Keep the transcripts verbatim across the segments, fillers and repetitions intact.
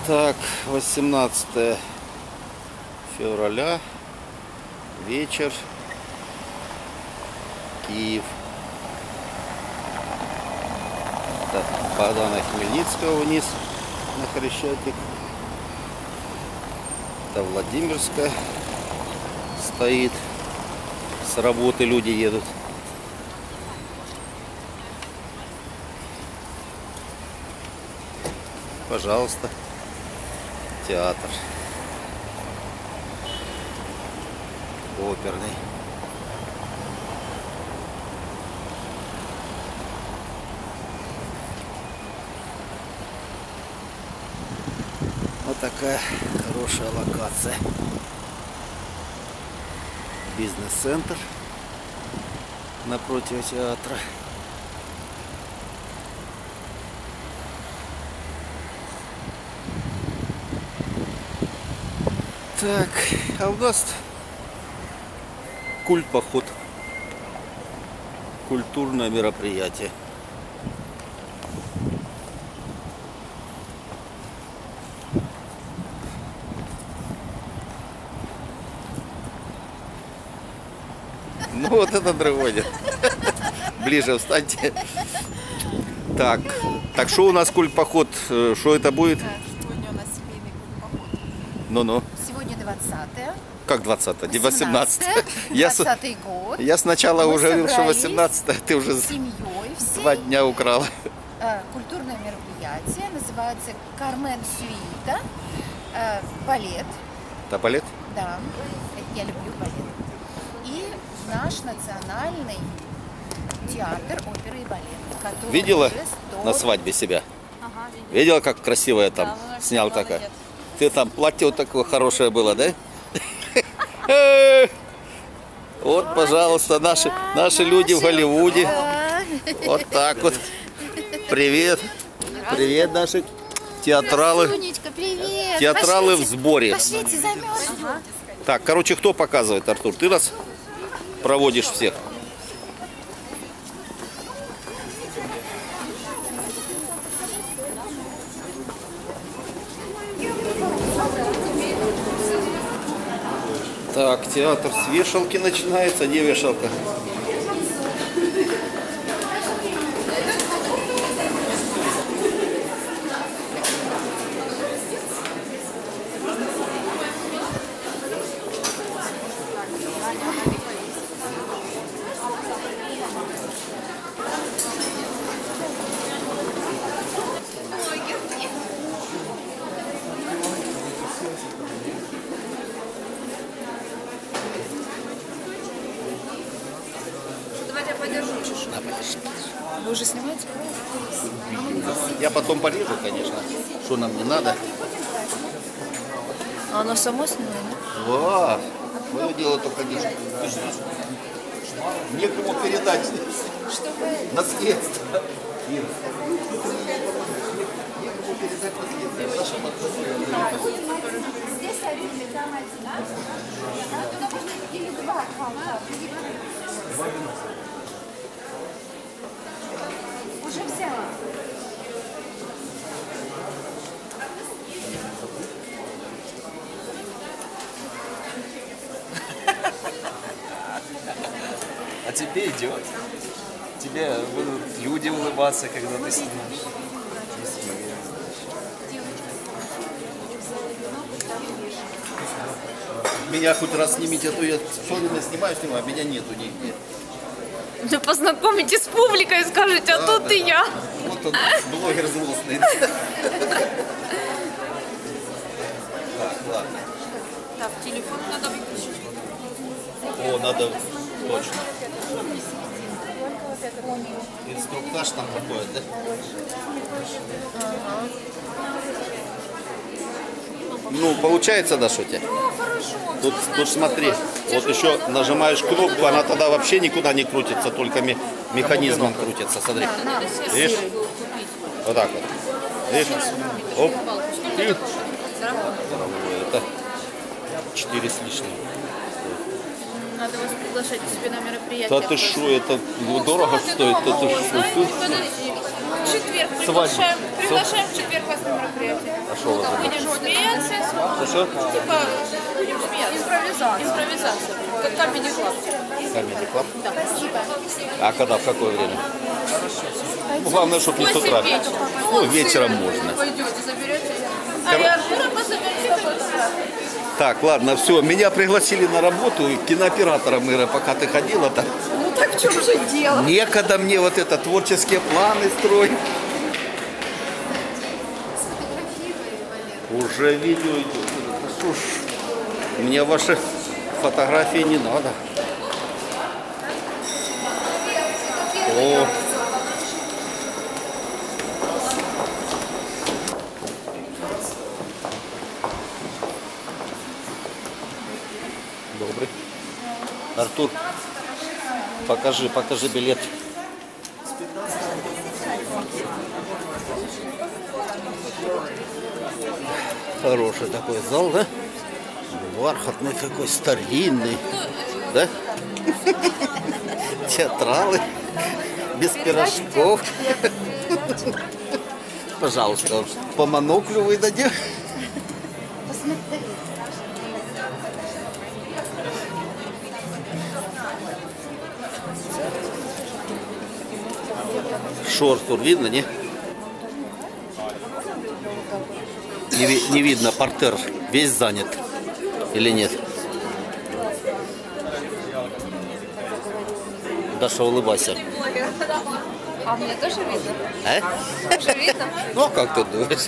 Так, восемнадцатое февраля, вечер, Киев. Так, Богдана Хмельницкого вниз на Хрещатик. Это Владимирская стоит. С работы люди едут. Пожалуйста, театр оперный. Вот такая хорошая локация. Бизнес-центр напротив театра. Так, а у нас культ-поход. Культурное мероприятие. Ну вот это дрыводит. Ближе встаньте. Так, так что у нас культ-поход? Что это будет? Сегодня у нас семейный культ-поход. Ну-ну. Сегодня двадцатое. Как двадцатое? восемнадцатое. двадцатый год. Я сначала Мы уже говорил, что собрались восемнадцатое, ты уже с семьей всей. два дня украла. Э, Культурное мероприятие называется Кармен Сюита. Э, Балет. Это балет? Да, я люблю балет. И наш национальный театр оперы и балета. который Видела уже сто- на свадьбе себя? Ага, видела. Видела, как красиво я там Да, вы вообще снял такая? молодец. Ты там платье вот такое хорошее было, да? Вот, пожалуйста, наши, наши люди в Голливуде. Вот так вот. Привет. Привет, наши театралы. Сонечка, привет. Театралы в Пошлите, сборе. Пошлите, замерзну. Так, короче, кто показывает, Артур? Ты нас проводишь всех. Так, театр с вешалки начинается. Где вешалка? Давайте я подержу чешу. Вы уже снимаете? Я потом порежу, конечно. Что нам не надо. А оно само снимает? Ва! Твое дело только держи. Некому передать наследство. Ира. Некому передать наследство. Здесь один, там один. А туда можно или два. Уже взяла. А тебе идет. Тебе будут люди улыбаться, когда ты снимаешь. Меня хоть раз снимите, а то я особенно снимаю, снимаю, а меня нету нигде. Да познакомитесь с публикой и скажете, а Да, тут да. и я. Вот он, блогер злостный. Так, ладно. Так, телефон надо выключить. О, надо точно. Инструктаж там проходит, да? Ну, получается, да, что тебе? Тут, тут смотри, вот еще нажимаешь кнопку, она тогда вообще никуда не крутится, только ми механизмом крутится, смотри. Видишь? Вот так вот. Видишь? Оп. И... Это четыре с лишним. Надо вас приглашать к себе на мероприятие. Да ты что, это дорого стоит? Да ты что? Подожди. В четверг Свадьбу. приглашаем, приглашаем в четверг вас на мероприятие. А что у вас? Будем смеяться. Что, что? Типа, будем смеяться. Импровизация. Импровизация. Как Comedy Club. Comedy Club? Да, спасибо. А когда, в какое время? Ну, главное, чтобы не с утра. Ну, вечером можно. Пойдете, заберете. А и Артура позовете. Так, ладно, все. Меня пригласили на работу кинооператором, Ира, пока ты ходила там. Ну так в чем же дело? Некогда мне вот это творческие планы строить. Уже видео идет. Да что ж, мне ваши фотографии не надо. О. Добрый. Артур, покажи, покажи билет. Хороший такой зал, да? Бархатный такой, старинный. Да? Театралы. Без пирожков. Пожалуйста, по моноклю выдадим. Шорт тут видно, не? Не, ви- не видно, партер весь занят или нет? Даша, улыбайся. А мне тоже видно. А? Тоже видно. Ну, а как ты думаешь?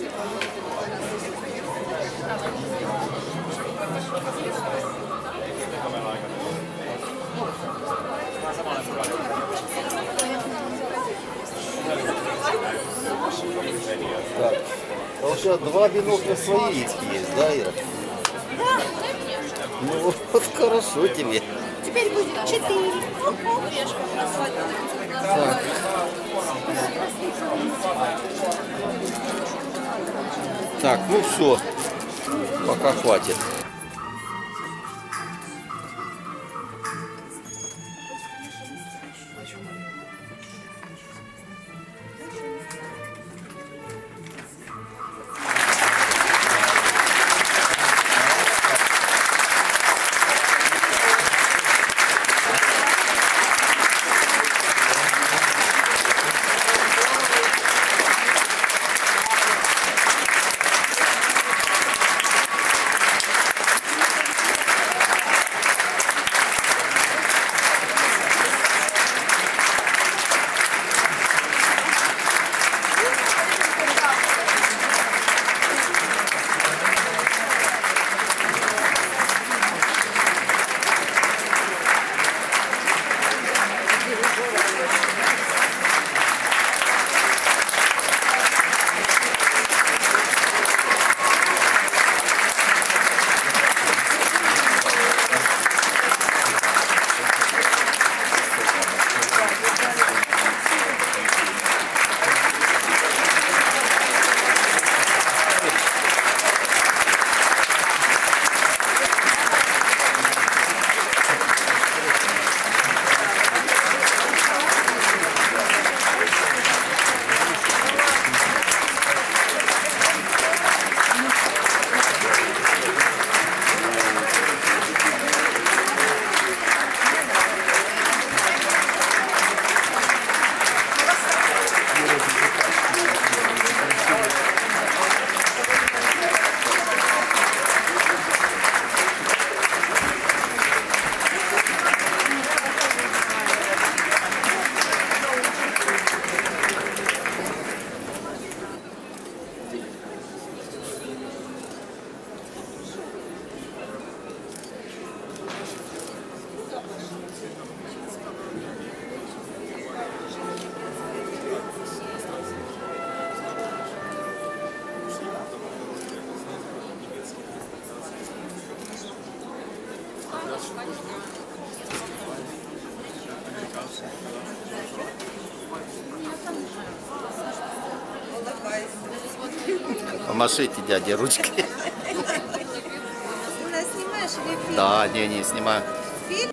Так. А у тебя два бинокля свои есть, да, Ира? Да. Ну вот хорошо тебе. Теперь будет четыре. Так. Так, ну все. Пока хватит. Помашите дяде ручкой. Ты нас снимаешь или фильм? Да, не, не снимаю. Фильм?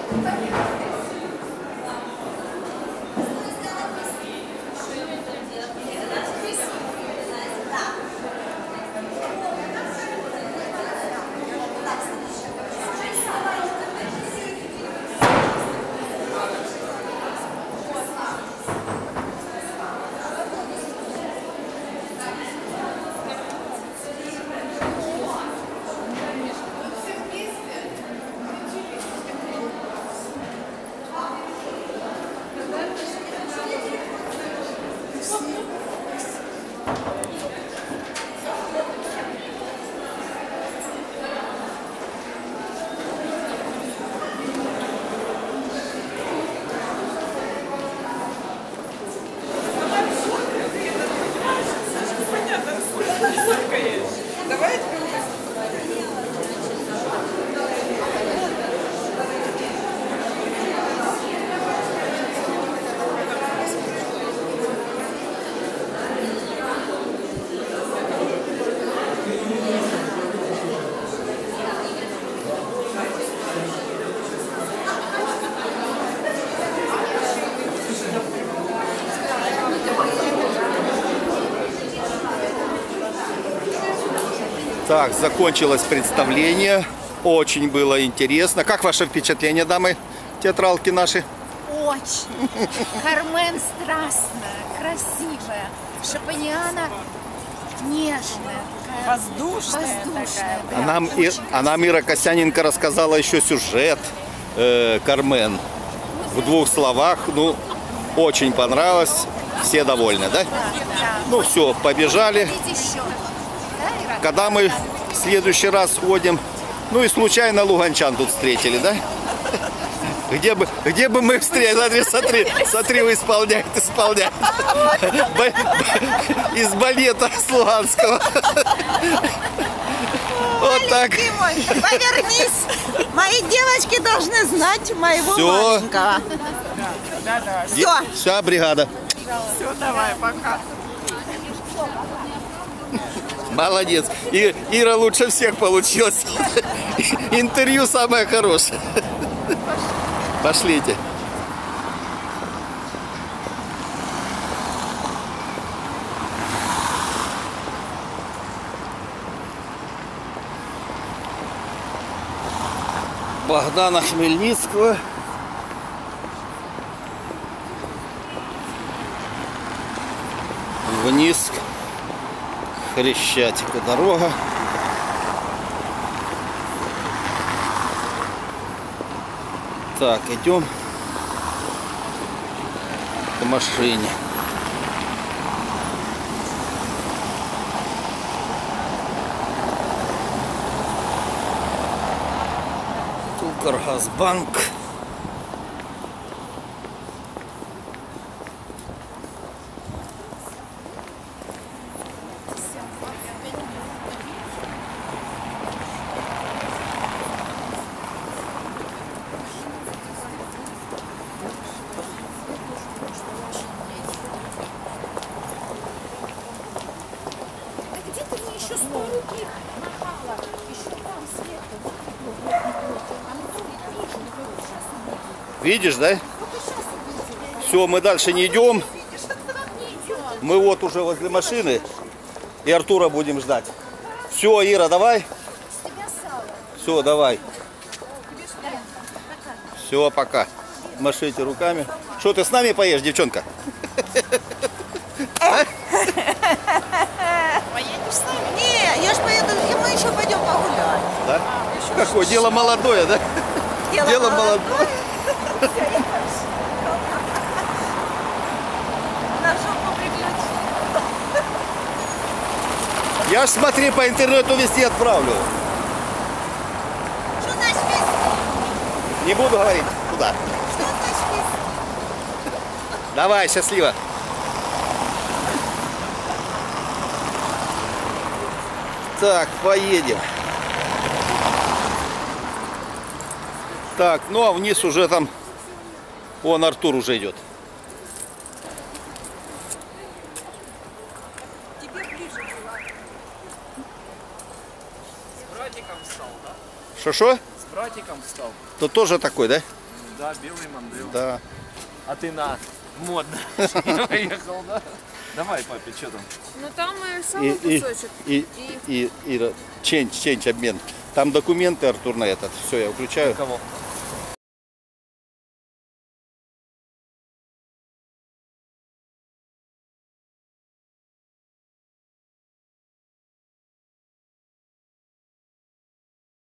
Так, закончилось представление. Очень было интересно. Как ваше впечатление, дамы, театралки наши? Очень. Кармен страстная, красивая. Шапаниана нежная. такая, Воздушная Воздушная. А прям, нам, И- очень а нам Ира Косяненко рассказала еще сюжет э, Кармен. В двух словах. Ну, очень понравилось. Все довольны, да? Да, да. Ну все, побежали. Идите еще. Да, Ира? Когда мы в следующий раз сходим, ну и случайно луганчан тут встретили, да? Где бы, где бы мы встретили, смотри, смотри, смотри, вы исполняет, исполняет. Б- Из балета с Луганского. Вот так. Маленький мой, повернись. Мои девочки должны знать моего Всё. маленького. Все. Вся бригада. Все, давай, пока. Молодец. И, Ира лучше всех получилась. Интервью самое хорошее. Пошлите. Богдана Хмельницкого. Вниз к Хрещатику дорога. Так, идем к машине. Укргазбанк. А где ты мне еще столики махала? Еще там сверху. Видишь, да? Все, мы дальше не идем. Мы вот уже возле машины. И Артура будем ждать. Все, Ира, давай. Все, давай. Все, пока. Машите руками. Что, ты с нами поешь, девчонка? Поедешь с нами? Не, я ж поеду, и мы еще пойдем погулять. Да? Какое дело молодое, да? Дело молодое. На жопу приглядь. Я ж, смотри, по интернету везде отправлю. Что значит вести? Не буду говорить, куда. Что значит вести? Давай, счастливо. Так, поедем. Так, ну а вниз уже там, вон Артур уже идет. С братиком встал, да? Шо-шо? С братиком встал. То тоже такой, да? Да, белый мандрил. Да. А ты на модно поехал, да? Давай, папе, что там? Ну там и И, самый и, кусочек. и, и, Ира, ченч, ченч, обмен. Там документы, Артур, на этот. Все, я включаю. Кого?